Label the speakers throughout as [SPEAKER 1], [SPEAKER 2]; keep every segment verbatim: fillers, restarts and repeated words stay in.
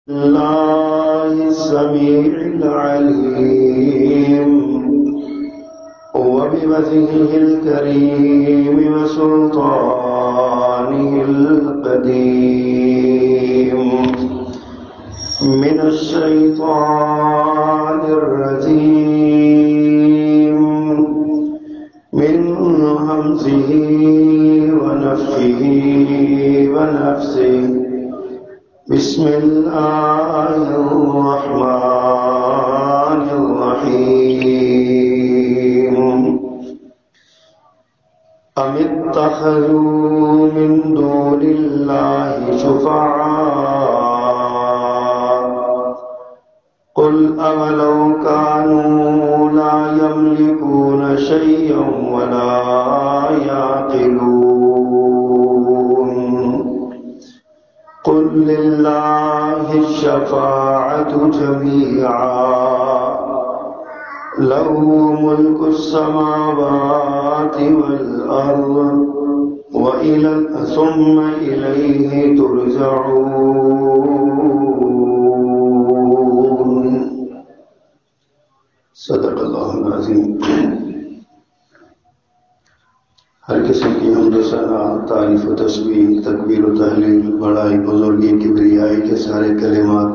[SPEAKER 1] الله السميع العليم وبوجهه الكريم وسلطانه القديم من الشيطان الرجيم من همزه ونفخه ونفسه بسم الله الرحمن الرحيم أم اتخذوا من دون الله شفعاء قل أولو كانوا لا يملكون شيئا ولا يعقلون قل لله الشفاعة جميعا له ملك السماوات والأرض وإلى ثم إليه ترجعون صدق اللہ العظیم۔ ہر قسم کی حمد و ثنا، تعریف و تسبیح، تکبیر و تحلیل، بڑائی، بزرگی، کبریائی کے سارے کلمات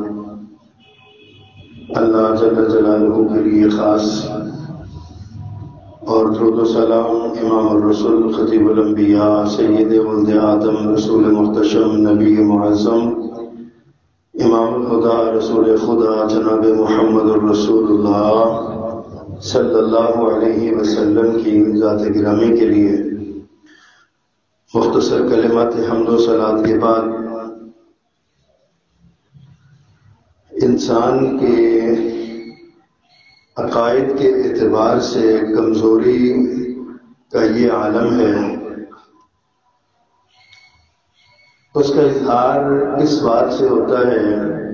[SPEAKER 1] اللہ جل جلالہ کے لیے خاص، اور درود و سلام امام الرسول خطیب الانبیاء سید ولد آدم رسول محتشم نبی معظم امام الہدیٰ رسول خدا جناب محمد الرسول اللہ صلی اللہ علیہ وسلم کی ذات گرامی کے لیے مختصر کلمات حمد و صلات کے بعد انسان کے عقائد کے اعتبار سے کمزوری کا یہ عالم ہے، اس کا اظہار اس بات سے ہوتا ہے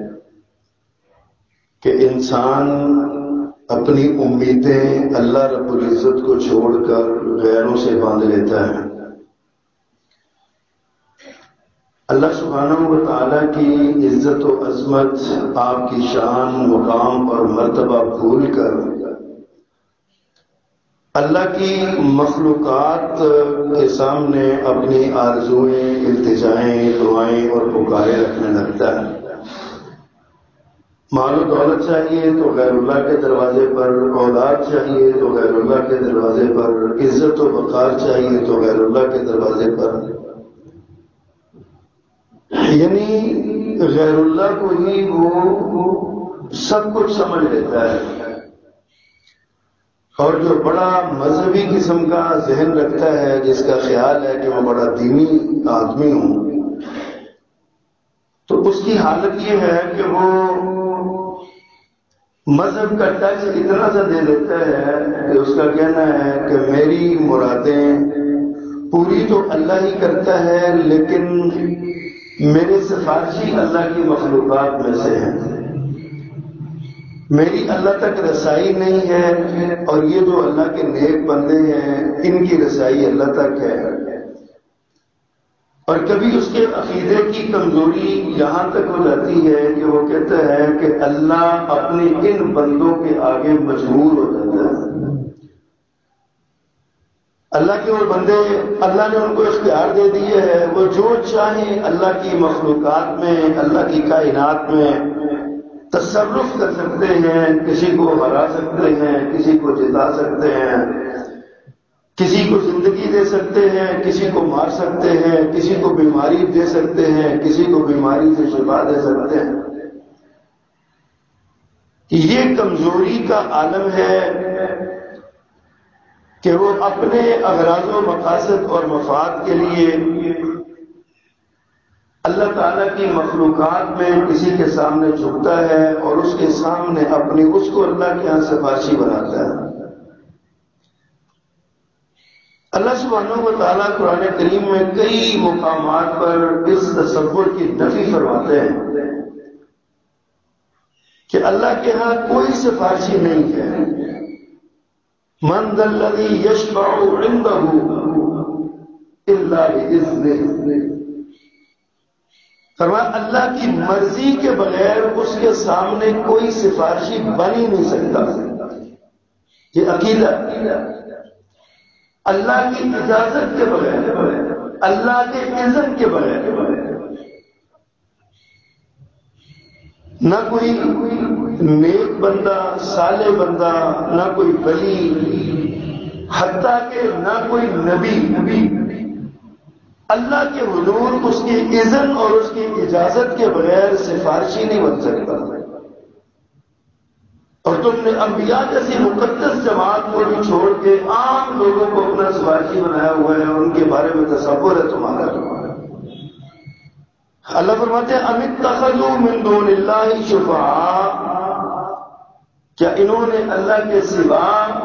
[SPEAKER 1] کہ انسان اپنی امیدیں اللہ رب العزت کو چھوڑ کر غیروں سے باندھ لیتا ہے۔ اللہ سبحانہ و تعالیٰ کی عزت و عظمت، آپ کی شان، مقام اور مرتبہ بھول کر اللہ کی مخلوقات کے سامنے اپنی آرزوئیں، التجائیں، دعائیں اور پکاریں رکھنے لگتا ہے۔ مال و دولت چاہیے تو غیر اللہ کے دروازے پر، اولاد چاہیے تو غیر اللہ کے دروازے پر، عزت و وقار چاہیے تو غیر اللہ کے دروازے پر، یعنی غیر اللہ کو ہی وہ سب کچھ سمجھ لیتا ہے، اور جو بڑا مذہبی قسم کا ذہن رکھتا ہے، جس کا خیال ہے کہ وہ بڑا دینی آدمی ہوں، تو اس کی حالت یہ ہے کہ وہ مذہب کا ٹچ اتنا سا دے دیتا ہے کہ اس کا کہنا ہے کہ میری مرادیں پوری تو اللہ ہی کرتا ہے، لیکن میرے سفارشی اللہ کی مخلوقات میں سے ہیں، میری اللہ تک رسائی نہیں ہے، اور یہ جو اللہ کے نیک بندے ہیں ان کی رسائی اللہ تک ہے۔ اور کبھی اس کے عقیدے کی کمزوری یہاں تک ہو جاتی ہے کہ وہ کہتا ہے کہ اللہ اپنے ان بندوں کے آگے مجبور ہو جاتا ہے۔ اللہ کے وہ بندے، اللہ نے ان کو اختیار دے دیے ہے، وہ جو چاہیں اللہ کی مخلوقات میں، اللہ کی کائنات میں تصرف کر سکتے ہیں، کسی کو ہرا سکتے ہیں، کسی کو جتا سکتے ہیں، کسی کو زندگی دے سکتے ہیں، کسی کو مار سکتے ہیں، کسی کو بیماری دے سکتے ہیں، کسی کو بیماری سے شفا دے سکتے ہیں۔ یہ کمزوری کا عالم ہے کہ وہ اپنے اغراض و مقاصد اور مفاد کے لیے اللہ تعالیٰ کی مخلوقات میں کسی کے سامنے جھکتا ہے اور اس کے سامنے اپنی اس کو اللہ کے یہاں سفارشی بناتا ہے۔ اللہ سبحانہ و تعالیٰ قرآن کریم میں کئی مقامات پر اس تصور کی نفی فرماتے ہیں کہ اللہ کے ہاں کوئی سفارشی نہیں ہے۔ من ذا الذی یشفع عنده الا باذنہ، فرمایا اللہ کی مرضی کے بغیر اس کے سامنے کوئی سفارشی بن ہی نہیں سکتا. یہ عقیدہ اللہ کی اجازت کے بغیر، اللہ کے اذن کے بغیر نہ کوئی نیک بندہ، صالح بندہ، نہ کوئی ولی، حتیٰ کہ نہ کوئی نبی نبی اللہ کے حضور اس کی اذن اور اس کی اجازت کے بغیر سفارشی نہیں بن سکتا. اور تم نے انبیاء جیسی مقدس جماعت کو بھی چھوڑ کے عام لوگوں کو اپنا سفارشی بنایا ہوا ہے، اور ان کے بارے میں تصور ہے تمہارا. اللہ فرماتے ہیں ام اتخذوا من دون اللہ شفعاء، کیا انہوں نے اللہ کے سوا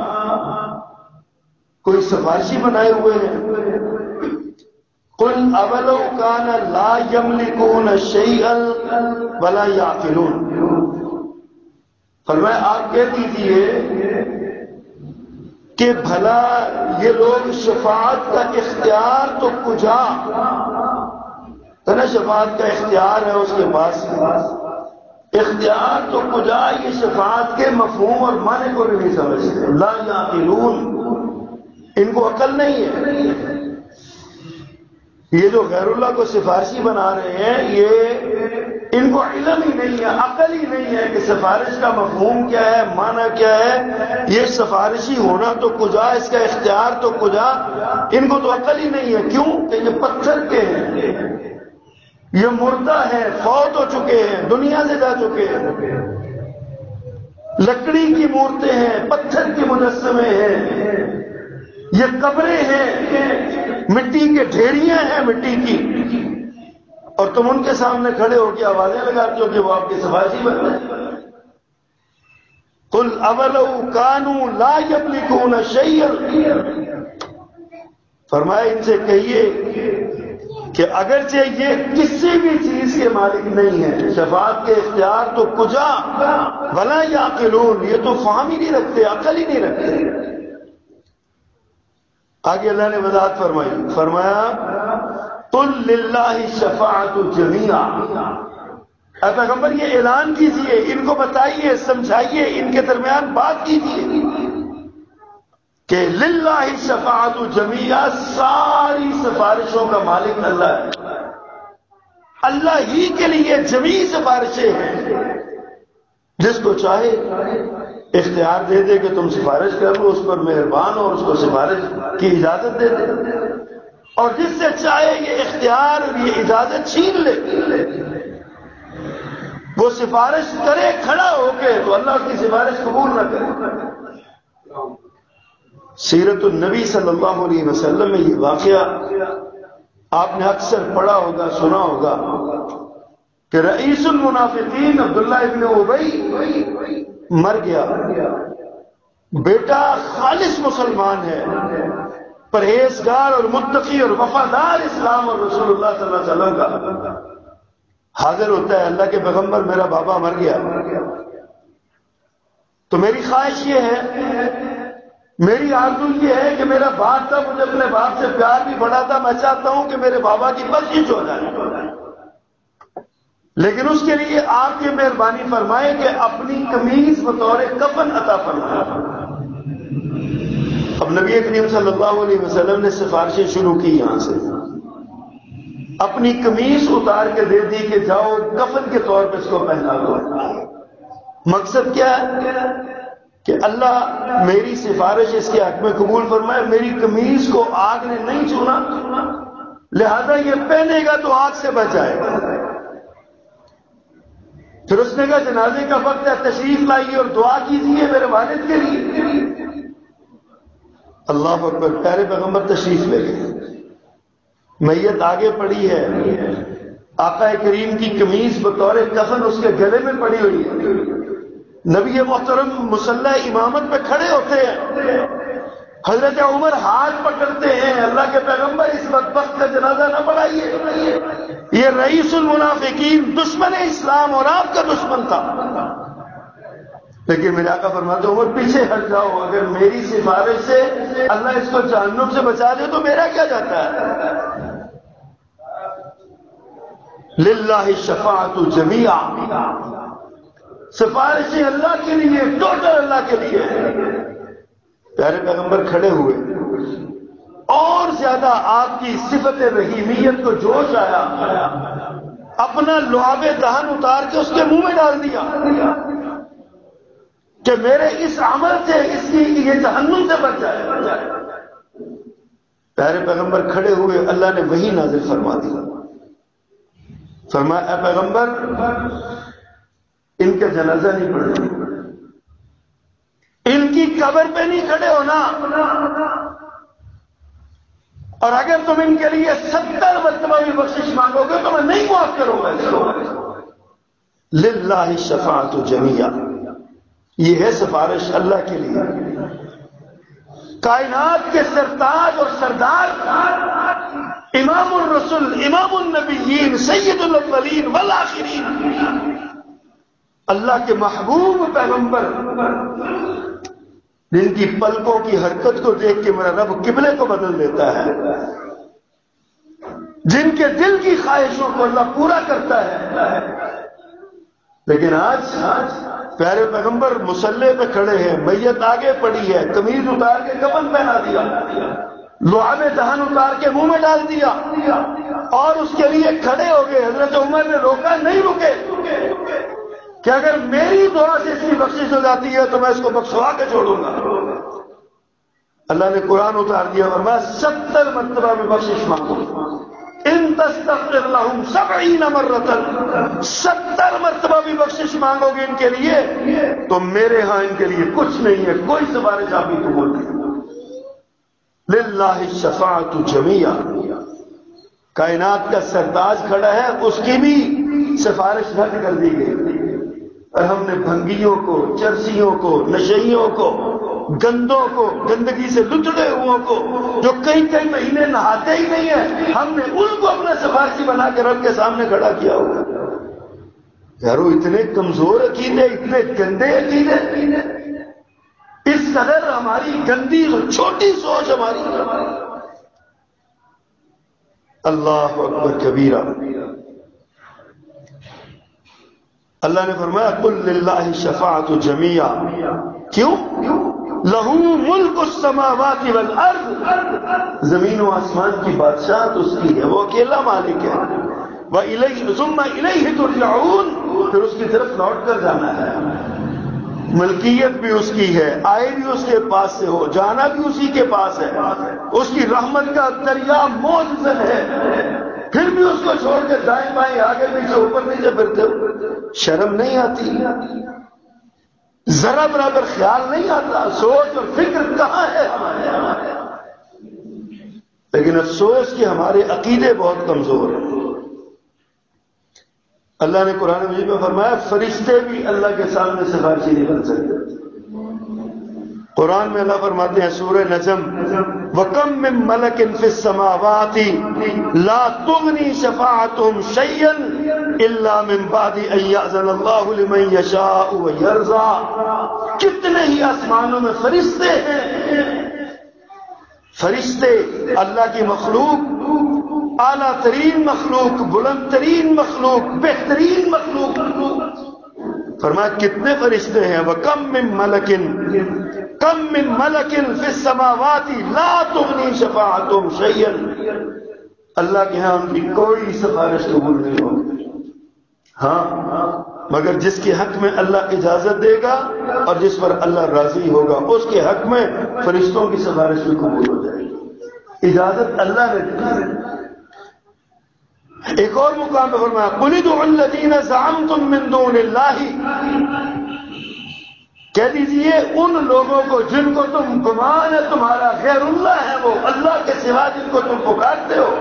[SPEAKER 1] کوئی سفارشی بنائے ہوئے ہیں؟ قل اولو کان لا یملکون شیئا ولا یعقلون، فرمایا آپ کہہ دیجیے کہ بھلا یہ لوگ شفاعت کا اختیار تو کجا، نا شفاعت کا اختیار ہے اس کے پاس، اختیار تو کجا یہ شفاعت کے مفہوم اور معنی کو بھی نہیں سمجھتے. لا یعقلون، ان کو عقل نہیں ہے. یہ جو غیر اللہ کو سفارشی بنا رہے ہیں یہ ان کو علم ہی نہیں ہے، عقل ہی نہیں ہے کہ سفارش کا مفہوم کیا ہے، معنی کیا ہے. یہ سفارشی ہونا تو کجا، اس کا اختیار تو کجا، ان کو تو عقل ہی نہیں ہے. کیوں کہ یہ پتھر کے ہیں، یہ مردہ ہیں، فوت ہو چکے ہیں، دنیا سے جا چکے ہیں، لکڑی کی مورتیں ہیں، پتھر کے مجسمے ہیں، یہ قبریں ہیں، مٹی کے ڈھیریاں ہیں مٹی کی، اور تم ان کے سامنے کھڑے ہو کے آوازیں لگاتے ہو کہ وہ آپ کی سفارشی بن رہے. قل اولو کانوا لا یملکون شیئا، فرمایا ان سے کہیے کہ اگرچہ یہ کسی بھی چیز کے مالک نہیں ہے، شفاعت کے اختیار تو کجا، ولا یعقلون، یہ تو فہم ہی نہیں رکھتے، عقل ہی نہیں رکھتے. آگے اللہ نے وضاحت فرمائی، فرمایا قل للہ الشفاعۃ جمیعا، اے پیغمبر یہ اعلان کیجئے، ان کو بتائیے، سمجھائیے، ان کے درمیان بات کیجئے کہ للہ الشفاعۃ جمیعا، ساری سفارشوں کا مالک اللہ ہے. اللہ ہی کے لیے جمیع سفارشیں ہیں. جس کو چاہے اختیار دے دے کہ تم سفارش کر لو، اس پر مہربان اور اس کو سفارش کی اجازت دے دے، اور جس سے چاہے یہ اختیار اور یہ اجازت چھین لے، وہ سفارش کرے کھڑا ہو کے تو اللہ اس کی سفارش قبول نہ کرے. سیرت النبی صلی اللہ علیہ وسلم میں یہ واقعہ آپ نے اکثر پڑھا ہوگا، سنا ہوگا کہ رئیس المنافقین عبداللہ ابن ابی مر گیا. بیٹا خالص مسلمان ہے، پرہیزگار اور متقی اور وفادار اسلام اور رسول اللہ صلی اللہ علیہ وسلم کا. حاضر ہوتا ہے، اللہ کے پیغمبر میرا بابا مر گیا، تو میری خواہش یہ ہے، میری آرزو یہ ہے کہ میرا باپ تھا، مجھے اپنے باپ سے پیار بھی بڑا تھا، میں چاہتا ہوں کہ میرے بابا کی بخشش ہو جائے، لیکن اس کے لیے آپ یہ مہربانی فرمائے کہ اپنی قمیص بطور کفن عطا فرمائے. اب نبی کریم صلی اللہ علیہ وسلم نے سفارشیں شروع کی، یہاں سے اپنی قمیص اتار کے دے دی کہ جاؤ کفن کے طور پہ اس کو پہنا دو. مقصد کیا ہے کہ اللہ میری سفارش اس کے حق میں قبول فرمائے. میری قمیص کو آگ نے نہیں چھونا، لہذا یہ پہنے گا تو آگ سے بچ جائے گا. پھر اس نے کہا جنازے کا وقت ہے، تشریف لائیے اور دعا کیجیے میرے والد کے لیے. اللہ اکبر، پیارے پیغمبر تشریف لے گئے. میت آگے پڑی ہے، آقا کریم کی قمیص بطور کفن اس کے گلے میں پڑی ہوئی ہے. نبی محترم مصلی امامت پہ کھڑے ہوتے ہیں، حضرت عمر ہاتھ پکڑتے ہیں، اللہ کے پیغمبر اس بدبخت کا جنازہ نہ پڑھائیے، یہ رئیس المنافقین دشمن اسلام اور آپ کا دشمن تھا. لیکن میرے آقا فرماتے عمر پیچھے ہٹ جاؤ، اگر میری سفارش سے اللہ اس کو جہنم سے بچا دے تو میرا کیا جاتا ہے. للہ الشفاعۃ جمیعا، سفارشیں اللہ کے لیے، ٹوٹل اللہ کے لیے۔ پیارے پیغمبر کھڑے ہوئے، اور زیادہ آپ کی صفت رحیمیت کو جوش آیا، اپنا لعاب دہن اتار کے اس کے منہ میں ڈال دیا کہ میرے اس عمل سے اس کی یہ جہنم سے بچ جائے۔ پیارے پیغمبر کھڑے ہوئے، اللہ نے وحی نازل فرما دیا، فرمایا اے پیغمبر ان کا جنازہ نہیں پڑھنا، ان کی قبر پہ نہیں کھڑے ہونا، اور اگر تم ان کے لیے ستر مرتبہ بھی بخشش مانگو گے تو میں نہیں معاف کروں گا۔ للہ الشفاعۃ جمیعا، یہ ہے سفارش اللہ کے لیے۔ کائنات کے سرتاج اور سردار، امام الرسل، امام النبیین، سید الاولین والآخرین، اللہ کے محبوب پیغمبر، جن کی پلکوں کی حرکت کو دیکھ کے میرا رب قبلے کو بدل دیتا ہے، جن کے دل کی خواہشوں کو اللہ پورا کرتا ہے، لیکن آج پیارے پیغمبر مصلی پہ کھڑے ہیں، میت آگے پڑی ہے، قمیض اتار کے کفن پہنا دیا، لعاب دہن اتار کے منہ میں ڈال دیا، اور اس کے لیے کھڑے ہو گئے۔ حضرت عمر نے روکا، نہیں رکے کہ اگر میری دعا سے اس کی بخشش ہو جاتی ہے تو میں اس کو بخشوا کے چھوڑوں گا۔ اللہ نے قرآن اتار دیا اور میں ستر مرتبہ بھی بخشش مانگوں، ان تستغفر لهم سبعین مرۃ، ستر مرتبہ بھی بخشش مانگو گے ان کے لیے تو میرے ہاں ان کے لیے کچھ نہیں ہے، کوئی سفارش آپ ہی قبول نہیں۔ للہ الشفاعۃ جمیعا، کائنات کا سرتاج کھڑا ہے، اس کی بھی سفارش رد کر دی گئی، اور ہم نے بھنگیوں کو، چرسیوں کو، نشئیوں کو، گندوں کو، گندگی سے لچڑے ہوئوں کو، جو کئی کئی مہینے نہاتے ہی نہیں ہیں، ہم نے ان کو اپنا سفارشی بنا کے رب کے سامنے کھڑا کیا ہوا۔ یارو اتنے کمزور عقیدے، اتنے گندے عقیدے، اس قدر ہماری گندی اور چھوٹی سوچ ہماری۔ اللہ اکبر کبیرہ۔ اللہ نے فرمایا قل للہ الشفاعۃ جمیعا، کیوں؟ لہو ملک السماوات والارض، زمین و آسمان کی بادشاہت اس کی ہے، وہ اکیلا مالک ہے۔ وَإِلَيْهِ ثُمَّ إِلَيْهِ تُرْجَعُونَ، پھر اس کی طرف لوٹ کر جانا ہے۔ ملکیت بھی اس کی ہے، آئے بھی اس کے پاس سے ہو، جانا بھی اسی کے پاس ہے، اس کی رحمت کا دریا موجزن ہے، پھر بھی اس کو چھوڑ کے دائیں بائیں آگے پیچھے اوپر نیچے پھرتے ہو، شرم نہیں آتی؟ ذرا برابر خیال نہیں آتا؟ سوچ اور فکر کہاں ہے ہمارے؟ لیکن افسوس کہ ہمارے عقیدے بہت کمزور ہیں۔ اللہ نے قرآن مجید میں فرمایا فرشتے بھی اللہ کے سامنے سفارشی نہیں بن سکتے۔ قرآن میں اللہ فرماتے ہیں سورہ نجم، وَكَم مِّن مَلَكٍ فِي السَّمَاوَاتِ لَا تُغْنِي شَفَاعَتُهُمْ شَيْئًا إِلَّا مِن بَعْدِ أَن يَأْذَنَ اللَّهُ لِمَن يَشَاءُ وَيَرْضَىٰ۔ کتنے ہی آسمانوں میں فرشتے ہیں، فرشتے اللہ کی مخلوق، اعلیٰ ترین مخلوق، بلند ترین مخلوق، بہترین مخلوق۔ فرمایا کتنے فرشتے ہیں، وَكَم مِّن مَلَكٍ کم من ملکن فی السماوات لا تغنی شفاعتهم شیئا، اللہ کے ہاں ان کی کوئی سفارش قبول نہیں ہوگی، ہاں مگر جس کے حق میں اللہ اجازت دے گا اور جس پر اللہ راضی ہوگا اس کے حق میں فرشتوں کی سفارش بھی قبول ہو جائے گی، اجازت اللہ نے دی۔ ایک اور مقام پر فرمایا قل ادعوا الذین زعمتم من دون اللہ، کہہ دیجئے ان لوگوں کو جن کو تم گمان ہے تمہارا غیر اللہ ہے، وہ اللہ کے سوا جن کو تم پکارتے ہو،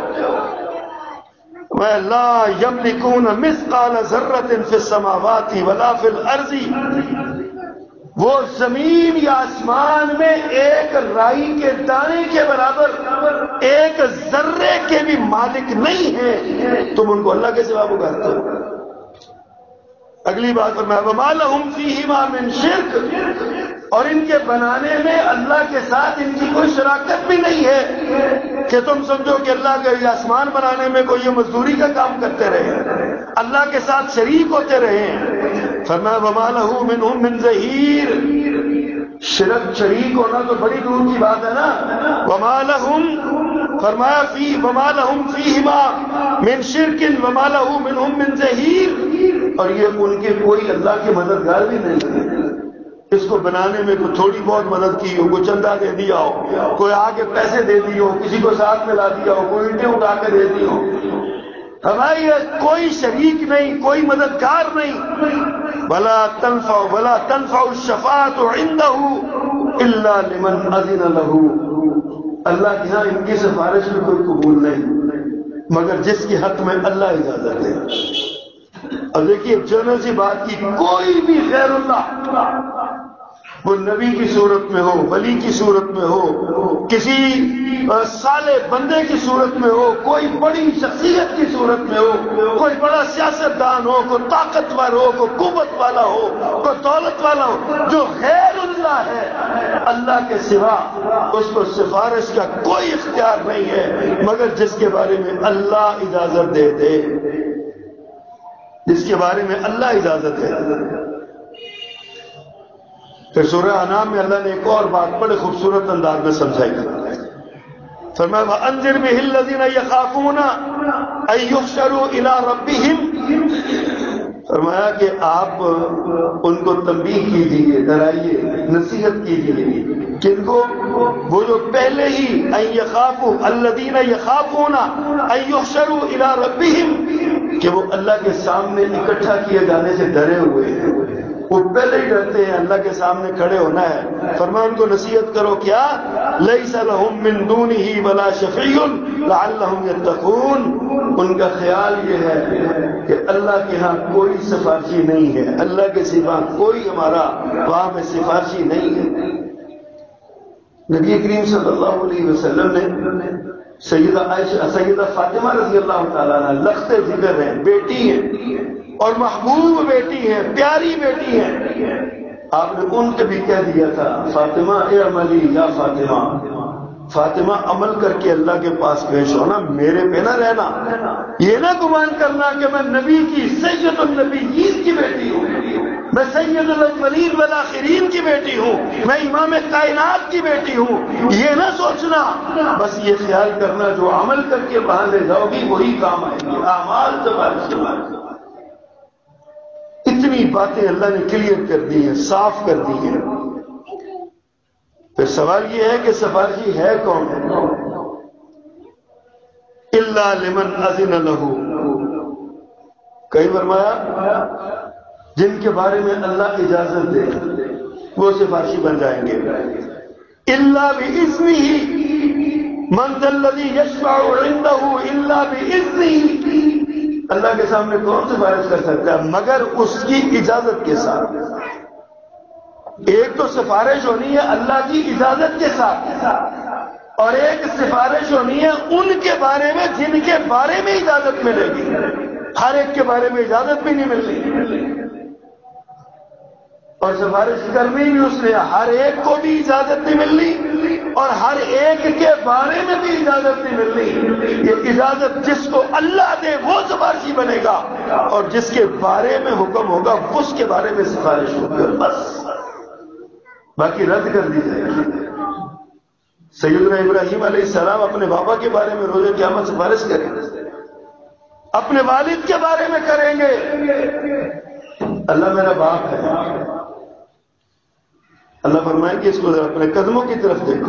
[SPEAKER 1] لا یملکون مثقال ذرۃ فی السماوات ولا فی الارض، وہ زمین یا آسمان میں ایک رائی کے دانے کے برابر ایک ذرے کے بھی مالک نہیں ہیں، تم ان کو اللہ کے سوا پکارتے ہو۔ اگلی بات فرمایا وَمَا لَهُمْ فِيهِمَا مِنْ شِرْكٍ، اور ان کے بنانے میں اللہ کے ساتھ ان کی کوئی شراکت بھی نہیں ہے کہ تم سمجھو کہ اللہ کے آسمان بنانے میں کوئی یہ مزدوری کا کام کرتے رہے، اللہ کے ساتھ شریک ہوتے رہے ہیں۔ فرمایا وما لہ منہم من ظہیر، شرک شریک ہونا تو بڑی دور کی بات ہے نا۔ وما لہم، فرمایا فی وما لہم فیہما من شرک وما لہ منہم من ظہیر، اور یہ ان کے کوئی اللہ کے مددگار بھی نہیں ہے۔ اس کو بنانے میں کوئی تھوڑی بہت مدد کی ہو، کوئی چندہ دے دیا ہو، کوئی آ کے پیسے دے دی ہو، کسی کو ساتھ میں لا دیا ہو، کوئی اینٹیں اٹھا کے دے دی ہو، ہماری کوئی شریک نہیں، کوئی مددگار نہیں۔ ولا تنفع ولا تنفع الشفاعۃ عنده الا لمن اذن له، اللہ کے ہاں ان کی سفارش میں کوئی قبول نہیں مگر جس کے حق میں اللہ اجازت دے۔ اور دیکھیے جنرل سی بات کی، کوئی بھی غیر اللہ، وہ نبی کی صورت میں ہو، ولی کی صورت میں ہو، کسی صالح بندے کی صورت میں ہو، کوئی بڑی شخصیت کی صورت میں ہو، کوئی بڑا سیاستدان ہو، کوئی طاقتور ہو، کوئی قوت والا ہو، کوئی دولت والا ہو، جو غیر اللہ ہے اللہ کے سوا، اس کو سفارش کا کوئی اختیار نہیں ہے مگر جس کے بارے میں اللہ اجازت دے دے، جس کے بارے میں اللہ اجازت ہے۔ پھر سورہ انعام میں اللہ نے ایک اور بات بڑے خوبصورت انداز میں سمجھائی، فرمایا وَأَنذِرْ بِهِ الَّذِينَ يَخَافُونَ أَن يُحْشَرُوا إِلَىٰ رَبِّهِمْ، فرمایا کہ آپ ان کو تنبیہ کیجیے، ڈرائیے، نصیحت کیجیے، کن کو؟ وہ جو پہلے ہی أَن يَخَافُوا الَّذِينَ يَخَافُونَ أَن يُحْشَرُوا إِلَىٰ رَبِّهِمْ، کہ وہ اللہ کے سامنے اکٹھا کیے جانے سے ڈرے ہوئے ہیں، وہ پہلے ہی ڈرتے ہیں اللہ کے سامنے کھڑے ہونا ہے۔ فرمایا ان کو نصیحت کرو، کیا لیس لہم من دونہ ولا شفیع لعلہم یتقون، ان کا خیال یہ ہے کہ اللہ کے ہاں کوئی سفارشی نہیں ہے، اللہ کے سوا کوئی ہمارا وہاں میں سفارشی نہیں ہے۔ نبی کریم صلی اللہ علیہ وسلم نے سیدہ عائشہ سیدہ فاطمہ رضی اللہ تعالیٰ عنہ لخت ذکر ہیں، بیٹی ہیں اور محبوب بیٹی ہیں، پیاری بیٹی ہیں، آپ نے ان کو بھی کہہ دیا تھا فاطمہ اعملی یا فاطمہ، فاطمہ عمل کر کے اللہ کے پاس پیش ہونا، میرے پہ نہ رہنا، یہ نہ گمان کرنا کہ میں نبی کی سید النبیین کی بیٹی ہوں، میں سید الاولین والآخرین کی بیٹی ہوں، میں امام کائنات کی بیٹی ہوں، یہ نہ سوچنا، بس یہ خیال کرنا جو عمل کر کے وہاں لے جاؤ گی وہی کام آئے گی، اعمال سفارش۔ اتنی باتیں اللہ نے کلیئر کر دی ہیں، صاف کر دی ہیں۔ پھر سوال یہ ہے کہ سفارشی ہے کون؟ الا لمن اذن لہ، کئی فرمایا جن کے بارے میں اللہ اجازت دے وہ سفارشی بن جائیں گے۔ الا باذنہ، من ذا الذی یشفع عندہ الا باذنہ، اللہ کے سامنے کون سفارش کر سکتا ہے مگر اس کی اجازت کے ساتھ۔ ایک تو سفارش ہونی ہے اللہ کی اجازت کے ساتھ، اور ایک سفارش ہونی ہے ان کے بارے میں جن کے بارے میں اجازت ملے گی۔ ہر ایک کے بارے میں اجازت بھی نہیں ملنی، اور سفارش کرنی بھی اس نے ہر ایک کو بھی اجازت نہیں ملنی، اور ہر ایک کے بارے میں بھی اجازت نہیں ملنی۔ یہ اجازت جس کو اللہ دے وہ سفارشی بنے گا، اور جس کے بارے میں حکم ہوگا اس کے بارے میں سفارش ہوگی، بس باقی رد کر دی جائے گی۔ سیدنا ابراہیم علیہ السلام اپنے بابا کے بارے میں روز قیامت سفارش کریں گے، اپنے والد کے بارے میں کریں گے، اللہ میرا باپ ہے۔ اللہ فرمائے کہ اس کو اپنے قدموں کی طرف دیکھو،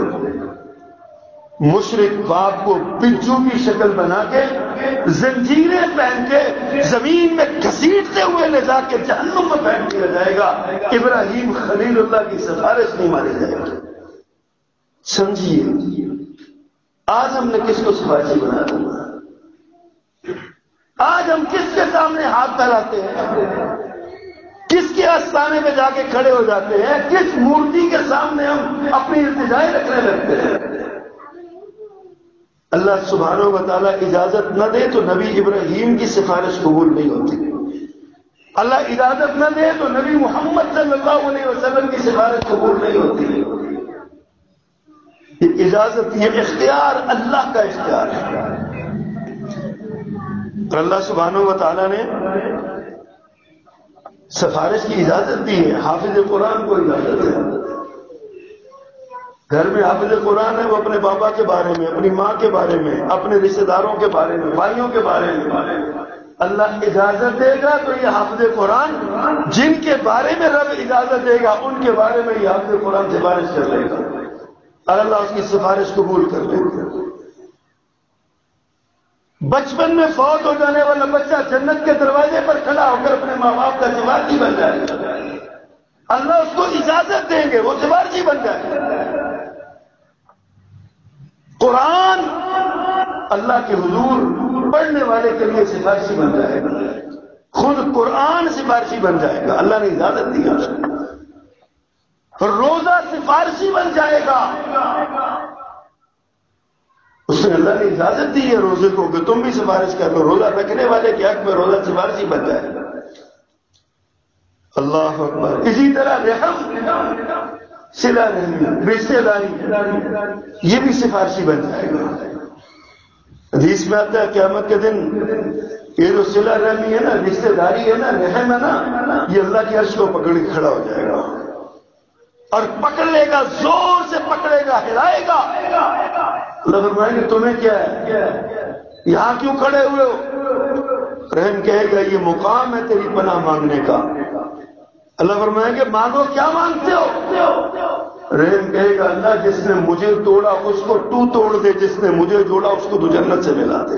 [SPEAKER 1] مشرک باپ کو بچھو کی شکل بنا کے زنجیریں پہن کے زمین میں گھسیٹتے ہوئے لے جا کے جہنم میں پھینک دیا جائے گا، ابراہیم خلیل اللہ کی سفارش نہیں مانی جائے گی۔ سمجھیے آج ہم نے کس کو سفارشی بنا دیا؟ آج ہم کس کے سامنے ہاتھ پھیلاتے ہیں؟ کس کے آستانے پہ جا کے کھڑے ہو جاتے ہیں؟ کس مورتی کے سامنے ہم اپنی التجائیں رکھنے لگتے ہیں؟ اللہ سبحانہ و تعالیٰ اجازت نہ دے تو نبی ابراہیم کی سفارش قبول نہیں ہوتی، اللہ اجازت نہ دے تو نبی محمد صلی اللہ علیہ وسلم کی سفارش قبول نہیں ہوتی. یہ اجازت، یہ اختیار اللہ کا اختیار ہے. اور اللہ سبحانہ و تعالیٰ نے سفارش کی اجازت دی ہے. حافظ قرآن کو اجازت ہے. گھر میں حافظ قرآن ہے، وہ اپنے بابا کے بارے میں، اپنی ماں کے بارے میں، اپنے رشتے داروں کے بارے میں، بھائیوں کے بارے میں اللہ اجازت دے گا تو یہ حافظ قرآن، جن کے بارے میں رب اجازت دے گا ان کے بارے میں یہ حافظ قرآن سفارش کر لے گا اور اللہ اس کی سفارش قبول کر لے گا. بچپن میں فوت ہو جانے والا بچہ جنت کے دروازے پر کھڑا ہو کر اپنے ماں باپ کا سفارشی بن جائے گا. اللہ اس کو اجازت دیں گے، وہ سفارشی بن جائے گا. قرآن اللہ کے حضور پڑھنے والے کے لیے سفارشی بن جائے گا. خود قرآن سفارشی بن جائے گا، اللہ نے اجازت دیا. روزہ سفارشی بن جائے گا، اس نے اللہ نے اجازت دی ہے روزے کو کہ تم بھی سفارش کر لو. روزہ رکھنے والے کے حق میں روزہ سفارشی بن جائے گا. اللہ اکبر. اسی طرح رحم، صلہ رحمی، رشتے داری، یہ بھی سفارشی بن جائے گا. حدیث میں آتا ہے قیامت کے دن یہ جو صلہ رحمی ہے نا، رشتے داری ہے نا، رحم ہے نا، یہ اللہ کی عرش کو پکڑ کے کھڑا ہو جائے گا اور پکڑ لے گا، زور سے پکڑے گا، ہلائے گا. اللہ فرمائیں گے تمہیں کیا ہے، یہاں کیوں کھڑے ہوئے ہو؟ رحم کہے گا یہ مقام ہے تیری پناہ مانگنے کا. اللہ فرمائیں گے مانگو، کیا مانگتے ہو؟ رحم کہے گا اللہ جس نے مجھے توڑا اس کو تو توڑ دے، جس نے مجھے جوڑا اس کو تو جنت سے ملا دے.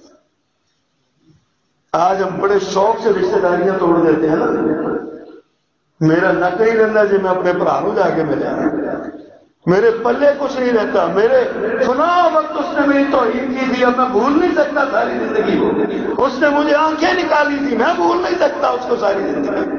[SPEAKER 1] آج ہم بڑے شوق سے رشتے داریاں توڑ دیتے ہیں نا. میرا نہ کہیں رہتا جی میں اپنے بھرا کو جا کے ملا، میرے پلے کچھ نہیں رہتا، میرے سنا وقت اس نے میری توہین کی تھی، اب میں بھول نہیں سکتا ساری زندگی کو. اس نے مجھے آنکھیں نکالی تھی، میں بھول نہیں سکتا اس کو ساری زندگی.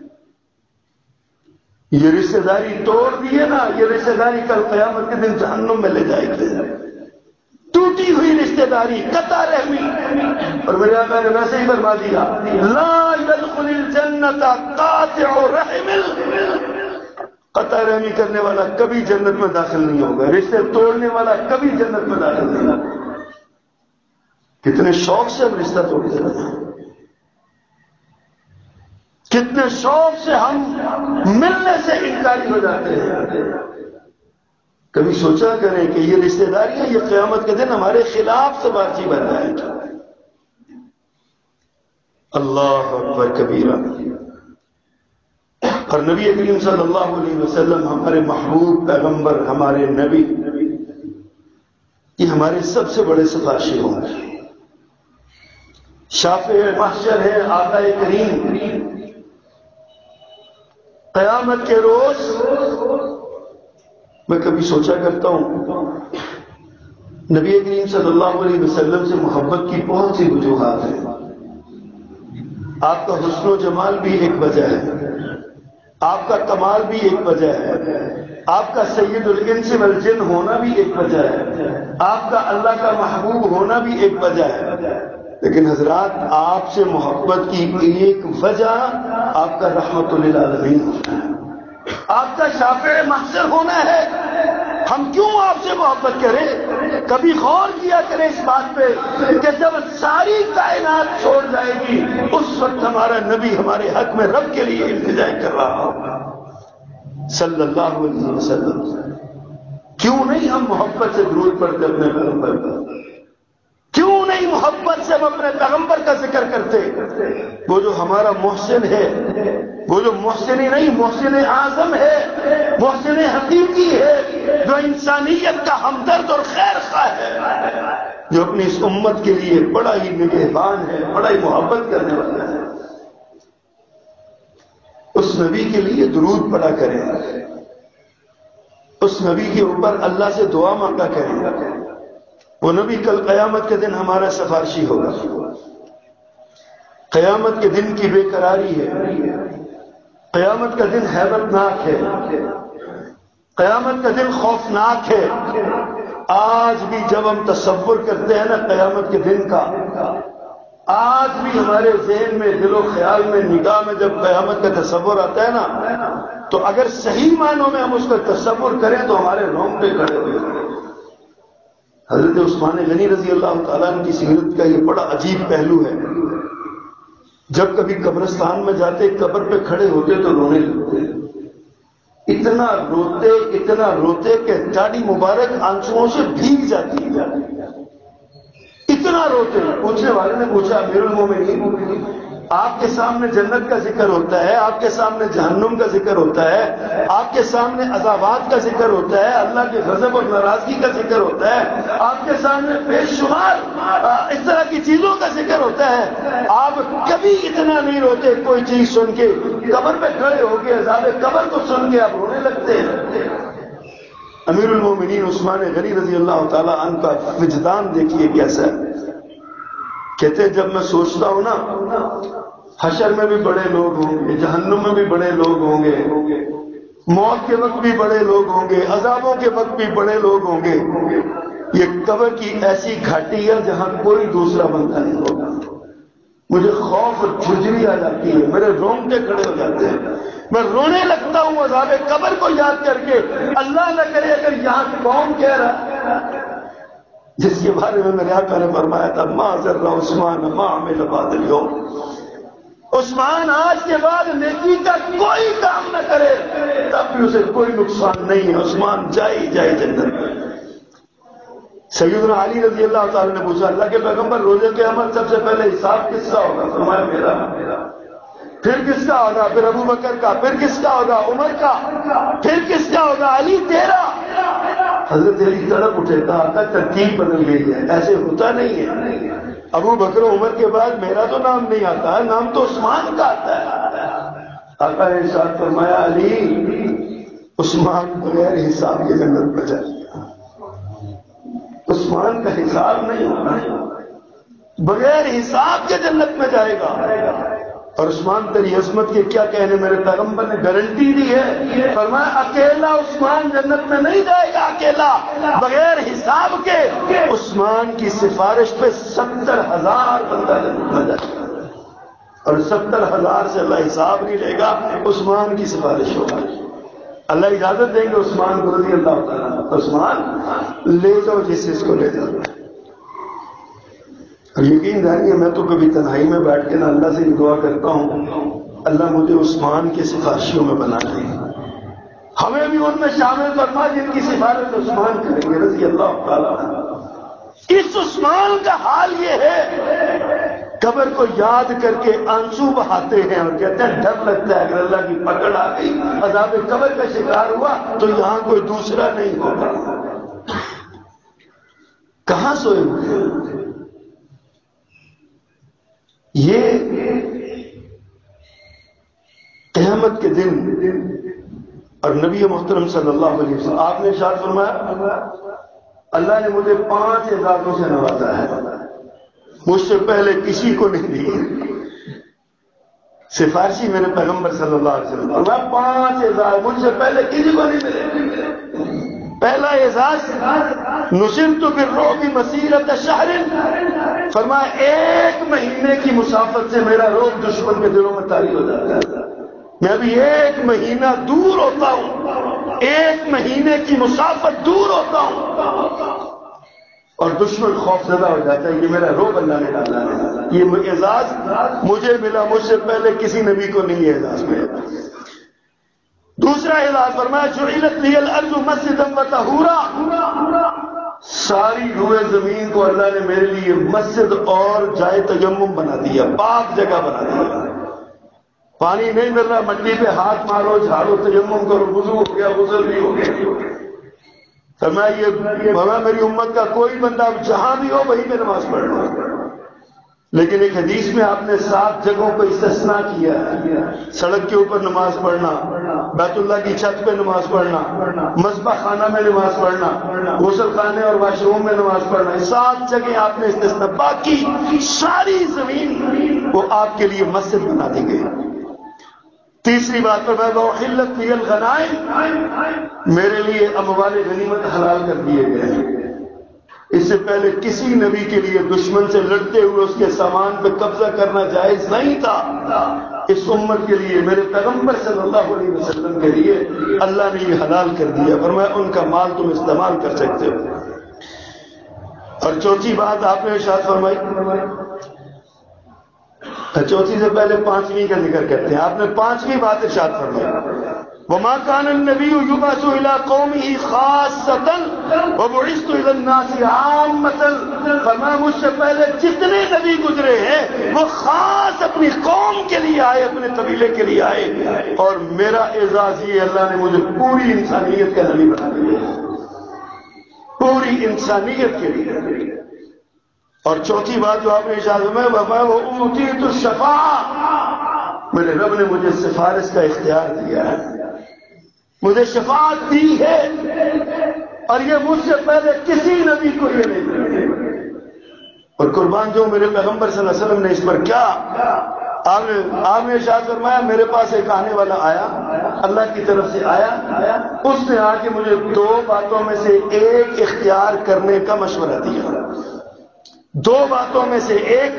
[SPEAKER 1] یہ رشتے داری توڑ دی ہے نا، یہ رشتے داری کل قیامت کے دن جہنم میں لے جائے گی. ٹوٹی ہوئی رشتے داری، قطع رحمی. اور میرے آقا نے ویسے ہی فرما دیا لا يدخل الجنت قاطع رحم. قطع رحمی کرنے والا کبھی جنت میں داخل نہیں ہوگا، رشتے توڑنے والا کبھی جنت میں داخل نہیں ہوگا. کتنے شوق سے ہم رشتہ توڑتے ہیں، کتنے شوق سے ہم ملنے سے انکاری ہو جاتے ہیں. کبھی سوچا کریں کہ یہ رشتے داریاں یہ قیامت کے دن ہمارے خلاف سفارشی بن جائیں گی. اللہ اکبر کبیرہ. اور نبی کریم صلی اللہ علیہ وسلم ہمارے محبوب پیغمبر، ہمارے نبی، یہ ہمارے سب سے بڑے سفارشی ہوں گے. شافع محشر ہے آقا کریم. قیامت کے روز میں کبھی سوچا کرتا ہوں نبی کریم صلی اللہ علیہ وسلم سے محبت کی بہت سی وجوہات ہیں. آپ کا حسن و جمال بھی ایک وجہ ہے، آپ کا کمال بھی ایک وجہ ہے، آپ کا سید الانس والجن ہونا بھی ایک وجہ ہے، آپ کا اللہ کا محبوب ہونا بھی ایک وجہ ہے. لیکن حضرات آپ سے محبت کی ایک وجہ آپ کا رحمت للعالمین ہونا ہے، آپ کا شافع محشر ہونا ہے. ہم کیوں آپ سے محبت کریں؟ کبھی غور کیا کریں اس بات پہ کہ جب ساری کائنات چھوڑ جائے گی اس وقت ہمارا نبی ہمارے حق میں رب کے لیے التجا کر رہا ہوگا صلی اللہ علیہ وسلم. کیوں نہیں ہم محبت سے درود پڑھتے اپنے پیغمبر پر؟ کیوں نہیں محبت سے ہم اپنے پیغمبر کا ذکر کرتے؟ وہ جو ہمارا محسن ہے، وہ جو محسن ہی نہیں محسن اعظم ہے، محسن حقیقی ہے، جو انسانیت کا ہمدرد اور خیر خواہ ہے، جو اپنی اس امت کے لیے بڑا ہی نگہبان ہے، بڑا ہی محبت کرنے والا ہے. اس نبی کے لیے درود پڑھا کریں، اس نبی کے اوپر اللہ سے دعا مانگا کریں. وہ نبی کل قیامت کے دن ہمارا سفارشی ہوگا. قیامت کے دن کی بے قراری ہے، قیامت کا دن ہیبت ناک ہے، قیامت کا دن خوفناک ہے. آج بھی جب ہم تصور کرتے ہیں نا قیامت کے دن کا، آج بھی ہمارے ذہن میں، دل و خیال میں، نگاہ میں جب قیامت کا تصور آتا ہے نا، تو اگر صحیح معنوں میں ہم اس کا تصور کریں تو ہمارے رونگٹے کھڑے ہو جاتے ہیں۔ حضرت عثمان غنی رضی اللہ تعالیٰ عنہ کی سیرت کا یہ بڑا عجیب پہلو ہے، جب کبھی قبرستان میں جاتے، قبر پہ کھڑے ہوتے تو رونے لگتے، اتنا روتے اتنا روتے کہ داڑھی مبارک آنسوؤں سے بھیگ جاتی ہے، اتنا روتے۔ پوچھنے والے نے پوچھا امیر المومنین، آپ کے سامنے جنت کا ذکر ہوتا ہے، آپ کے سامنے جہنم کا ذکر ہوتا ہے، آپ کے سامنے عذابات کا ذکر ہوتا ہے، اللہ کے غضب اور ناراضگی کا ذکر ہوتا ہے، آپ کے سامنے بے شمار اس طرح کی چیزوں کا ذکر ہوتا ہے، آپ کبھی اتنا نہیں روتے کوئی چیز سن کے؟ قبر پہ کھڑے ہو کے عذاب قبر کو سن کے آپ رونے لگتے ہیں۔ امیر المومنین عثمان غنی رضی اللہ تعالی عنہ کا وجدان دیکھیے کیسا ہے۔ کہتے ہیں جب میں سوچتا ہوں نا، حشر میں بھی بڑے لوگ ہوں گے، جہنم میں بھی بڑے لوگ ہوں گے، موت کے وقت بھی بڑے لوگ ہوں گے، عذابوں کے وقت بھی بڑے لوگ ہوں گے، یہ قبر کی ایسی گھاٹی ہے جہاں کوئی دوسرا بندہ نہیں ہوگا۔ مجھے خوف اور جھجری آ جاتی ہے، میرے رونگٹے کھڑے ہو جاتے ہیں، میں رونے لگتا ہوں عذاب قبر کو یاد کر کے۔ اللہ نہ کرے اگر یہاں کون کہہ رہا ہے جس کے بارے میں میرے آقا نے فرمایا تھا، ما ضر عثمان ما عمل بعد اليوم، عثمان آج کے بعد نیکی کا کوئی کام نہ کرے تب بھی اسے کوئی نقصان نہیں ہے، عثمان جائے جائے جنت میں۔ سیدنا علی رضی اللہ تعالیٰ نے پوچھا اللہ کے پیغمبر روز قیامت سب سے پہلے حساب کس کا ہوگا؟ فرمایا میرا، پھر کس کا ہوگا؟ پھر ابو بکر کا، پھر کس کا ہوگا؟ عمر کا، پھر کس کا ہوگا؟ علی تیرا۔ حضرت علی تڑپ اٹھے، کہا آقا ترتیب بدل گئی ہے، ایسے ہوتا نہیں ہے، ابو بکر و عمر کے بعد میرا تو نام نہیں آتا ہے، نام تو عثمان کا آتا ہے۔ آقا نے ارشاد فرمایا علی عثمان بغیر حساب کے جنت میں جائے گا، عثمان کا حساب نہیں ہونا، بغیر حساب کے جنت میں جائے گا۔ اور عثمان تیری عظمت کے کیا کہنے، میرے پیغمبر نے گارنٹی دی ہے، فرمایا اکیلا عثمان جنت میں نہیں جائے گا، اکیلا بغیر حساب کے۔ عثمان کی سفارش پہ ستر ہزار بندہ جنت میں جائے گا، اور ستر ہزار سے اللہ حساب نہیں لے گا، عثمان کی سفارش ہوگا۔ اللہ اجازت دیں گے عثمان کو رضی اللہ تعالیٰ، عثمان لے جاؤ جس چیز کو لے جاؤ۔ اور یقین جانیے میں تو کبھی تنہائی میں بیٹھ کے نا اللہ سے دعا کرتا ہوں اللہ مجھے عثمان کے سفارشیوں میں بنا دے، ہمیں بھی ان میں شامل فرما جن کی سفارش عثمان کریں گے رضی اللہ تعالیٰ۔ اس عثمان کا حال یہ ہے، قبر کو یاد کر کے آنسو بہاتے ہیں اور کہتے ہیں ڈر لگتا ہے اگر اللہ کی پکڑ آ گئی، عذاب قبر کا شکار ہوا تو یہاں کوئی دوسرا نہیں ہوگا۔ کہاں سوئے ہوئے؟ یہ قیامت کے دن، اور نبی محترم صلی اللہ علیہ وسلم آپ نے ارشاد فرمایا اللہ نے مجھے پانچ اعزازوں سے نوازا ہے، مجھ سے پہلے کسی کو نہیں دی۔ سفارشی میرے پیغمبر صلی اللہ علیہ وسلم فرمایا پانچ اعزاز مجھ سے پہلے کسی کو نہیں ملے۔ پہلا اعزاز نصرت بالرعب مسیرۃ شہر، فرمایا ایک مہینے کی مسافت سے میرا رعب دشمن کے دلوں میں طاری ہو جاتا ہے، میں ابھی ایک مہینہ دور ہوتا ہوں، ایک مہینے کی مسافت دور ہوتا ہوں اور دشمن خوف زدہ ہو جاتا ہے، یہ میرا رعب اللہ نے ڈالا ہے۔ یہ اعزاز مجھے ملا، مجھ سے پہلے کسی نبی کو نہیں اعزاز ملا۔ دوسرا اعزاز فرمایا جعلت لی الارض مسجدا وطہورا، ساری روئے زمین کو اللہ نے میرے لیے مسجد اور جائے تیمم بنا دیا، پاک جگہ بنا دیا۔ پانی نہیں مل رہا، مٹی پہ ہاتھ مارو، جھاڑو، تیمم کرو، وضو ہو گیا، غسل بھی ہو گیا۔ فرمایا یہ بابا میری امت کا کوئی بندہ جہاں بھی ہو وہیں پہ نماز پڑھ لو۔ لیکن ایک حدیث میں آپ نے سات جگہوں کو استثناء کیا ہے، سڑک کے اوپر نماز پڑھنا، بیت اللہ کی چھت پہ نماز پڑھنا، مذبح خانہ میں نماز پڑھنا، غسل خانے اور واش روم میں نماز پڑھنا، سات جگہ آپ نے استثناء، باقی ساری زمین وہ آپ کے لیے مسجد بنا دی گئی۔ تیسری بات پر میں وَأُحِلَّتْ لِيَ الْغَنَائِمُ، میرے لیے اموال غنیمت حلال کر دیے گئے ہیں۔ اس سے پہلے کسی نبی کے لیے دشمن سے لڑتے ہوئے اس کے سامان پہ قبضہ کرنا جائز نہیں تھا. اس امت کے لیے، میرے پیغمبر صلی اللہ علیہ وسلم کے لیے اللہ نے یہ حلال کر دیا، فرمایا ان کا مال تم استعمال کر سکتے ہو. اور چوتھی بات آپ نے ارشاد فرمائی، چوتھی سے پہلے پانچویں کا ذکر کرتے ہیں. آپ نے پانچویں بات ارشاد فرمائی، وما كان النبي يبعث الى قومه خاصة وبعثت الى الناس عامة. فرمایا مجھ سے پہلے جتنے نبی گزرے ہیں وہ خاص اپنی قوم کے لیے آئے، اپنے قبیلے کے لیے آئے، اور میرا اعزاز یہ اللہ نے مجھے پوری انسانیت کا نبی بنا دیا، پوری انسانیت کے لیے. اور چوتھی بات جو آپ نے ارشاد فرمایا، وما اوتیت الشفاعة، میرے رب نے مجھے سفارش کا اختیار دیا ہے، مجھے شفاعت دی ہے، اور یہ مجھ سے پہلے کسی نبی کو یہ نہیں ملی. اور قربان جو میرے پیغمبر صلی اللہ علیہ وسلم نے اس پر کیا، آپ نے آپ نے ارشاد فرمایا میرے پاس ایک آنے والا آیا، اللہ کی طرف سے آیا، اس نے آ کے مجھے دو باتوں میں سے ایک اختیار کرنے کا مشورہ دیا. دو باتوں میں سے ایک،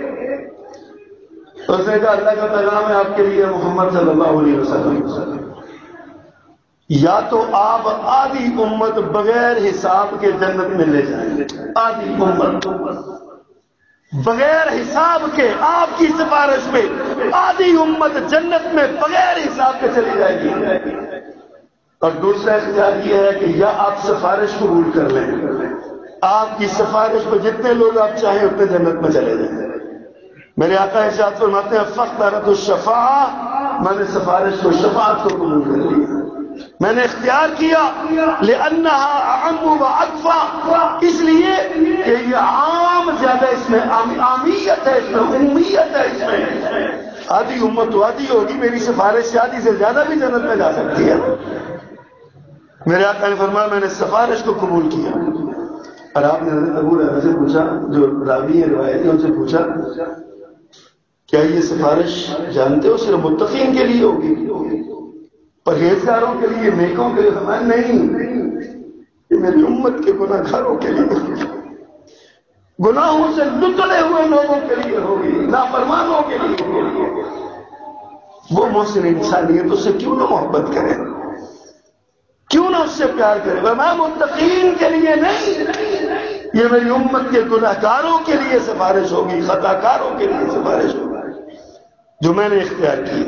[SPEAKER 1] اس نے کہا اللہ کا پیغام ہے آپ کے لیے محمد صلی اللہ علیہ وسلم، یا تو آپ آدھی امت بغیر حساب کے جنت میں لے جائیں گے، آدھی امت بغیر حساب کے، آپ کی سفارش پہ آدھی امت جنت میں بغیر حساب کے چلی جائے گی. اور دوسرا اختیار یہ ہے کہ یا آپ سفارش قبول کر لیں، آپ کی سفارش پہ جتنے لوگ آپ چاہیں اتنے جنت میں چلے جائیں. میرے آقا ارشاد فرماتے ہیں فاخترت الشفاعہ، میں نے سفارش کو، شفاعت کو قبول کر لیا، میں نے اختیار کیا. لأنها اعم واکفا، اس لیے کہ یہ عام زیادہ، اس میں عامیت ہے، اس میں عمومیت ہے، اس میں آدھی امت تو آدھی ہوگی، میری سفارش سے آدھی سے زیادہ بھی جنت میں جا سکتی ہے. میرے آقا نے فرمایا میں نے سفارش کو قبول کیا. اور آپ نے حضرت ابو ہریرہ سے پوچھا، جو راوی ہیں روایت ان سے پوچھا کیا یہ سفارش جانتے ہو صرف متقین کے لیے ہوگی، پرہیزگاروں کے لیے، نیکوں کے لیے؟ فرمایا نہیں، یہ میری امت کے گناہ گاروں کے لیے، گناہوں سے لتڑے ہوئے لوگوں کے لیے ہوگی، نافرمانوں کے لیے ہوگی. وہ محسن انسانیت اس سے کیوں نہ محبت کرے، کیوں نہ اس سے پیار کرے. فرمایا متقین کے لیے نہیں، یہ میری امت کے گناہ گاروں کے لیے سفارش ہوگی، خطا کاروں کے لیے سفارش ہوگی جو میں نے اختیار کی.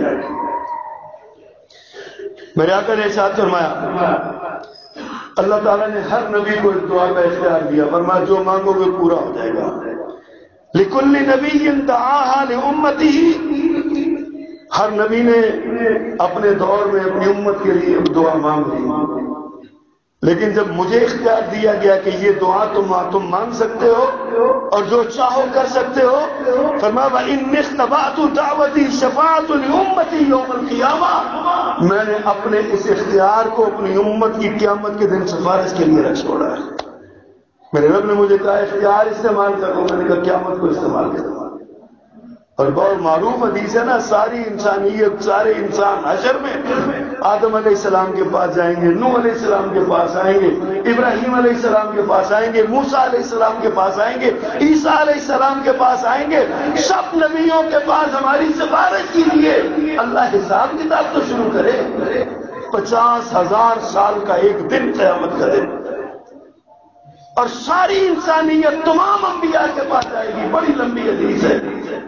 [SPEAKER 1] میرے آقا نے ارشاد فرمایا اللہ تعالیٰ نے ہر نبی کو اس دعا کا اختیار دیا، فرمایا جو مانگو گے پورا ہو جائے گا. لکل نبی دعاها لامته، ہر نبی نے اپنے دور میں اپنی امت کے لیے دعا مانگ لی، لیکن جب مجھے اختیار دیا گیا کہ یہ دعا تم تم مانگ سکتے ہو اور جو چاہو کر سکتے ہو، فرمایا وَإِنِّ اخْتَبَعْتُ دَعْوَتِي شَفَاعَةٌ لِأُمَّتِي يَوْمَ الْقِيَامَةِ، میں نے اپنے اس اختیار کو اپنی امت کی قیامت کے دن سفارش کے لیے رکھ چھوڑا ہے. میرے رب نے مجھے کہا اختیار استعمال کرو، میں نے کہا قیامت کو استعمال کرو. اور بہت معروف حدیث ہے نا، ساری انسانیت، سارے انسان حشر میں آدم علیہ السلام کے پاس جائیں گے، نوح علیہ السلام کے پاس آئیں گے، ابراہیم علیہ السلام کے پاس آئیں گے، موسیٰ علیہ السلام کے پاس آئیں گے، عیسیٰ علیہ السلام کے پاس آئیں گے. سب نبیوں کے پاس ہماری سفارش کے لیے. اللہ حساب کتاب تو شروع کرے، پچاس ہزار سال کا ایک دن قیامت کا دن، اور ساری انسانیت تمام انبیاء کے پاس جائے گی. بڑی لمبی حدیث ہے.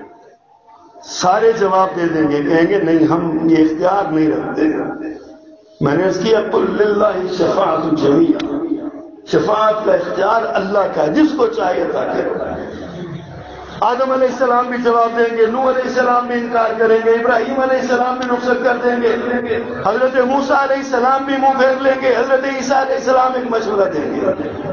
[SPEAKER 1] سارے جواب دے دیں گے، کہیں گے نہیں ہم یہ اختیار نہیں رکھتے. میں نے اس کی قل للہ الشفاعۃ جمیعا، شفاعت کا اختیار اللہ کا، جس کو چاہے عطا کرے. آدم علیہ السلام بھی جواب دیں گے، نوح علیہ السلام بھی انکار کریں گے، ابراہیم علیہ السلام بھی رخصت کر دیں گے، حضرت موسیٰ علیہ السلام بھی منہ پھیر لیں گے، حضرت عیسیٰ علیہ السلام ایک مشورہ دیں گے.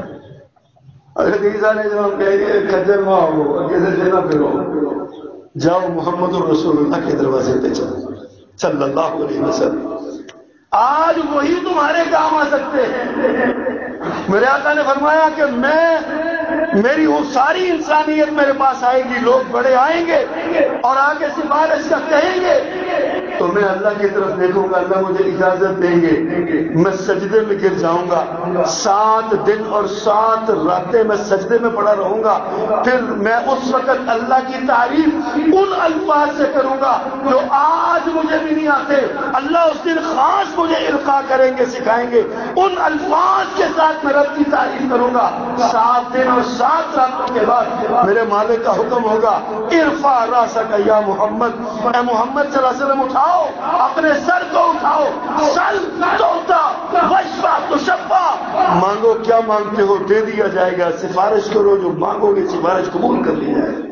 [SPEAKER 1] حضرت عیسیٰ علیہ السلام کہیں گے کھجر ماں ہو، اگے سے جنا پھرو، جاؤ محمد الرسول اللہ کے دروازے پہ چلو صلی اللہ علیہ وسلم. آج وہی تمہارے کام آ سکتے ہیں. میرے آقا نے فرمایا کہ میں میری وہ ساری انسانیت میرے پاس آئے گی، لوگ بڑے آئیں گے اور آگے سفارش کا کہیں گے تو میں اللہ کی طرف دیکھوں گا، اللہ مجھے اجازت دیں گے، میں سجدے میں گر جاؤں گا، سات دن اور سات راتیں میں سجدے میں پڑا رہوں گا، پھر میں اس وقت اللہ کی تعریف ان الفاظ سے کروں گا جو آج مجھے بھی نہیں آتے، اللہ اس دن خاص مجھے القاء کریں گے، سکھائیں گے، ان الفاظ کے ساتھ میں رب کی تعریف کروں گا۔ سات دن اور سات راتوں کے بعد میرے مالک کا حکم ہوگا، ارفع راسک یا محمد، اے محمد صلی اللہ علیہ وسلم اٹھاؤ، اپنے سر کو اٹھاؤ، سل توتا وشفا تشفا، مانگو کیا مانگتے ہو دے دیا جائے گا، سفارش کرو جو مانگو گے سفارش قبول کر لی جائے گی۔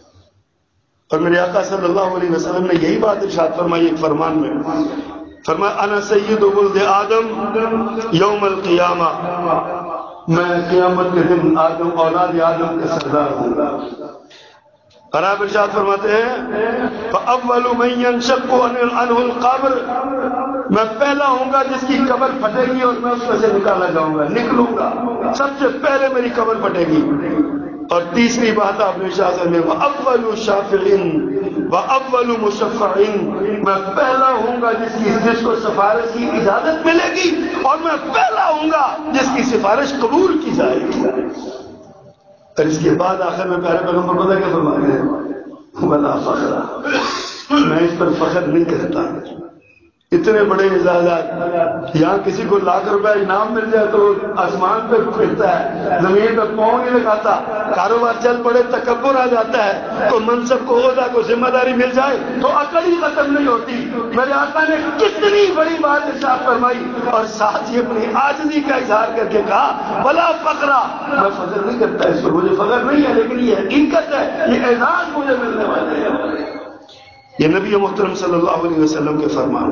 [SPEAKER 1] اور میرے آقا صلی اللہ علیہ وسلم نے یہی بات ارشاد فرمائی ایک فرمان میں، فرمایا انا سید ولد آدم یوم القیامہ، میں قیامت کے دن آدم اولاد آدم کے سردار ہوں گا۔ اور آپ ارشاد فرماتے ہیں فاول من ينشق عنه القبر، میں پہلا ہوں گا جس کی قبر پھٹے گی اور میں اس میں سے نکالا جاؤں گا، نکلوں گا، سب سے پہلے میری قبر پھٹے گی۔ اور تیسری بات آپ نے ارشاد فرمایا واول شافع واول مشفع، میں پہلا ہوں گا جس کی جس کو سفارش کی اجازت ملے گی، اور میں پہلا ہوں گا جس کی سفارش قبول کی جائے گی۔ اور اس کے بعد آخر میں پیارے پیغمبر پتہ کیا فرماتے ہیں، ولا فخر، میں اس پر فخر نہیں کرتا۔ اتنے بڑے اعزازات، یہاں کسی کو لاکھ روپے انعام مل جائے تو آسمان پہ پھرتا ہے، زمین پہ پاؤں نہیں لگاتا، کاروبار چل پڑے تکبر آ جاتا ہے، تو منصب کو عہدہ کو ذمہ داری مل جائے تو عقل ہی ختم نہیں ہوتی۔ میرے آقا نے کتنی بڑی بات ارشاد فرمائی، اور ساتھ ہی اپنی عاجزی کا اظہار کر کے کہا ولا فخر، میں فخر نہیں کرتا اس پر، مجھے فخر نہیں ہے، لیکن یہ حقیقت ہے، یہ اعزاز مجھے ملنے والے ہیں۔ یہ نبی محترم صلی اللہ علیہ وسلم کے فرمان۔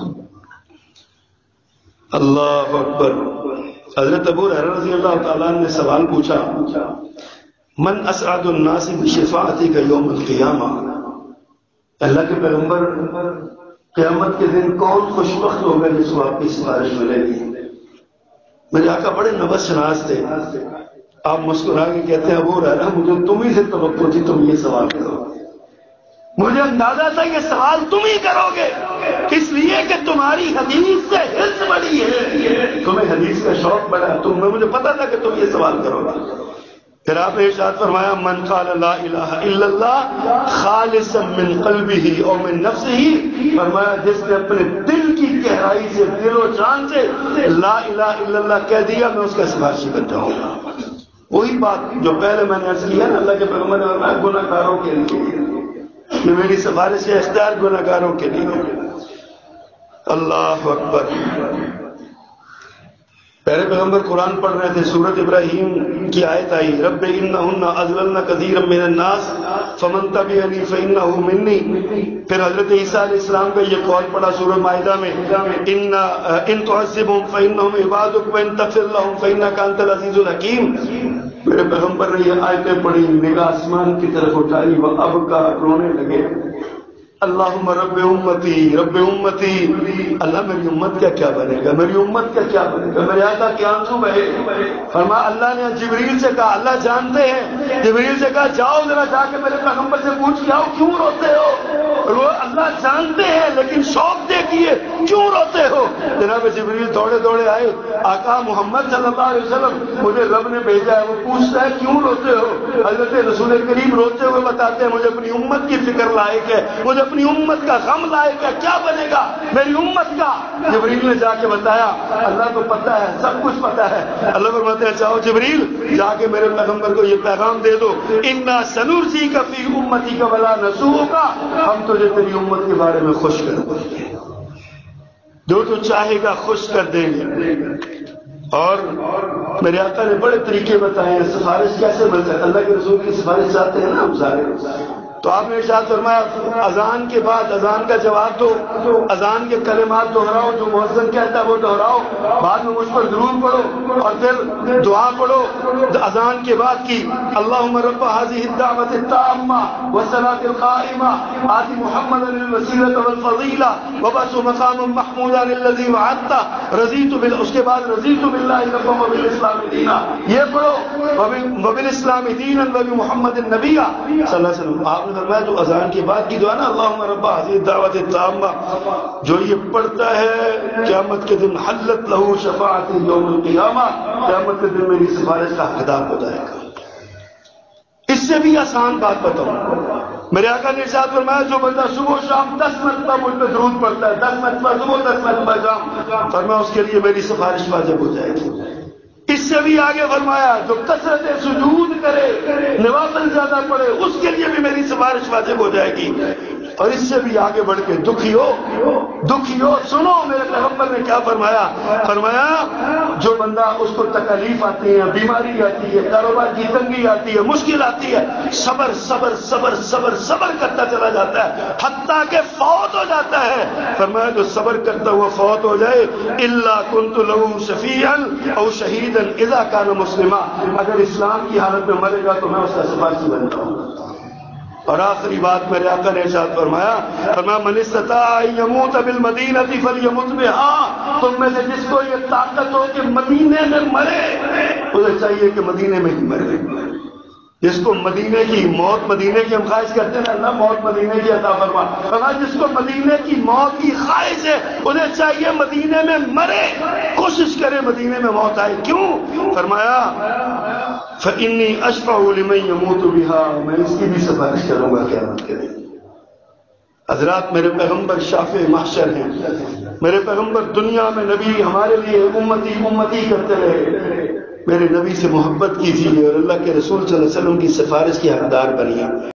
[SPEAKER 1] اللہ اکبر۔ حضرت ابو ہریرہ رضی اللہ تعالیٰ عنہ نے سوال پوچھا، من اسعد الناس بشفاعتک یوم القیامہ، اللہ کے پیغمبر قیامت کے دن کون خوش بخت ہوگا جس کو آپ کی سفارش ملے گی؟ میرے آقا بڑے نبض شناس تھے، آپ مسکرا کے کہتے ہیں ابو ہریرہ مجھے تم ہی سے توقع تھی تم یہ سوال کرو، مجھے اندازہ تھا یہ سوال تم ہی کرو گے، اس لیے کہ تمہاری حدیث سے حرص بڑی ہے، تمہیں حدیث کا شوق بڑا ہے، تم مجھے پتا تھا کہ تم یہ سوال کرو گے۔ پھر آپ نے ارشاد فرمایا من قال لا الہ الا اللہ خالصا من قلبہ او من نفسہ، فرمایا جس نے اپنے دل کی گہرائی سے، دل و جان سے لا الہ الا اللہ کہہ دیا، میں اس کا سفارشی بن جاؤں گا۔ وہی بات جو پہلے میں نے عرض کی ہے نا، اللہ کے پیغمبر نے فرمایا گناہ گاروں کے لیے، یہ میری سفارش ہے اختیار گناہ گاروں کے لیے۔ اللہ اکبر۔ پیارے پیغمبر قرآن پڑھ رہے تھے، سورۃ ابراہیم کی آیت آئی رب انہن اضللن کثیرا من الناس فمن تبعنی فانہ منی۔ پھر حضرت عیسیٰ علیہ السلام کا یہ قول پڑھا سورۃ مائدہ میں ان ان تعذبہم فانہم عبادک وان تغفر لہم فانک انت العزیز الحکیم۔ میرے پیغمبر نے یہ آیتیں پڑھی، نگاہ آسمان کی طرف اٹھائی، وہ اب کا رونے لگے، اللہم رب امتی رب امتی، اللہ میری امت کا کیا بنے گا، میری امت کا کیا بنے گا، میرے آقا کے آنسو بہے۔ فرمایا اللہ نے جبریل سے کہا، اللہ جانتے ہیں، جبریل سے کہا جاؤ ذرا جا کے میرے پیغمبر سے پوچھ کے آؤ کیوں روتے ہو، اور وہ اللہ جانتے ہیں لیکن شوق دیکھیے کیوں روتے ہو۔ جناب جبریل دوڑے دوڑے آئے، آقا محمد صلی اللہ علیہ وسلم مجھے رب نے بھیجا ہے، وہ پوچھتا ہے کیوں روتے ہو۔ حضرت رسول کریم روتے ہوئے بتاتے ہیں مجھے اپنی امت کی فکر لائق ہے، مجھے اپنی امت کا غم لائق ہے، کیا بنے گا میری امت کا۔ جبریل نے جا کے بتایا، اللہ کو پتا ہے، سب کچھ پتا ہے۔ اللہ فرماتے ہیں جاؤ جبریل جا کے میرے پیغمبر کو یہ پیغام دے دو، انا سنرسیک فی امتک ولا نسوک، ہم تجھے تیری امت کے بارے میں خوش کر دیں گے، جو تو چاہے گا خوش کر دیں گے۔ اور میرے آقا نے بڑے طریقے بتائے ہیں سفارش کیسے ملتا ہے، اللہ کے رسول کی سفارش چاہتے ہیں نا ہم سارے، تو آپ نے ارشاد فرمایا اذان کے بعد اذان کا جواب دو، اذان کے کلمات دہراؤ جو مؤذن کہتا ہے وہ دہراؤ، بعد میں مجھ پر درود پڑھو اور پھر دعا پڑھو اذان کے بعد کی، اللہم رب هذه الدعوة التامة والصلاة القائمة آت محمدا الوسیلة والفضیلة وبعثه مقاما محمودا الذی وعدته رضیت بال اس کے بعد رضیت باللہ ربا وبالاسلام دینا، یہ پڑھو وبالاسلام دینا وبمحمد النبی صلی اللہ علیہ وسلم۔ آپ نے فرمایا جو اذان کے بعد کی دعا نا اللہم رب هذه الدعوۃ التامہ، جو یہ پڑھتا ہے قیامت کے دن حلت لہ شفاعت یوم القیامہ، قیامت کے دن میری سفارش کا حقدار ہو جائے گا۔ اس سے بھی آسان بات بتاؤں، میرے آقا نے ارشاد فرمایا جو بندہ صبح و شام دس مرتبہ مجھ پہ درود پڑھتا ہے، دس مرتبہ صبح دس مرتبہ شام، فرمایا اس کے لیے میری سفارش واجب ہو جائے گی۔ اس سے بھی آگے فرمایا جو کثرت سجود کرے، نوافل زیادہ پڑھے، اس کے لیے بھی میری سفارش واجب ہو جائے گی۔ اور اس سے بھی آگے بڑھ کے دکھی ہو دکھی ہو سنو میرے پیغمبر نے کیا فرمایا، فرمایا جو بندہ اس کو تکلیف آتی ہے، بیماری آتی ہے، کاروبار کی تنگی آتی ہے، مشکل آتی ہے، صبر صبر صبر صبر صبر کرتا چلا جاتا ہے حتیٰ کہ فوت ہو جاتا ہے، فرمایا جو صبر کرتا ہوا فوت ہو جائے الا كنت له شفیعا او شہیدا اذا كان مسلما، اگر اسلام کی حالت میں مرے گا تو میں اس کا سفارشی بنتا ہوں۔ اور آخری بات میرے آقا نے ارشاد فرمایا، فرمایا من استطاع ان يموت بالمدینہ فلیمت بها، تم میں سے جس کو یہ طاقت ہو کہ مدینے میں مرے اسے چاہیے کہ مدینے میں ہی مرے۔ جس کو مدینے کی موت، مدینے کی ہم خواہش کرتے ہیں اللہ موت مدینے کی عطا فرما، فرمایا جس کو مدینے کی موت کی خواہش ہے انہیں چاہیے مدینے میں مرے، کوشش کرے مدینے میں موت آئے۔ کیوں؟ فرمایا فإنی اشفع لمن يموت بها، میں اس کی بھی سفارش کروں گا قیامت کے دن۔ حضرات میرے پیغمبر شافع محشر ہیں، میرے پیغمبر دنیا میں نبی ہمارے لیے امتی امتی کرتے رہے، میرے نبی سے محبت کیجیے اور اللہ کے رسول صلی اللہ علیہ وسلم کی سفارش کی حقدار بنیے۔